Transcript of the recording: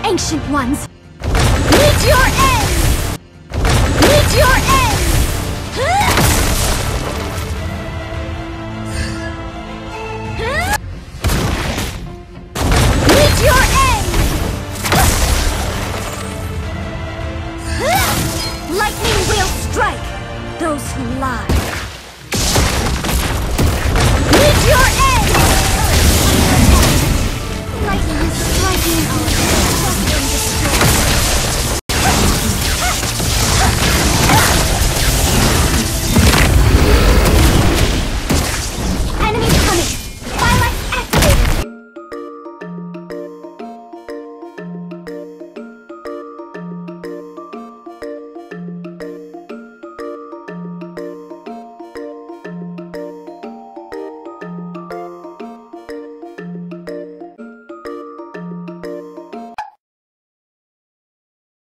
ancient ones! Meet your end! Meet your end! Meet your end! Lightning will strike those who lie. Meet your end! Lightning is striking our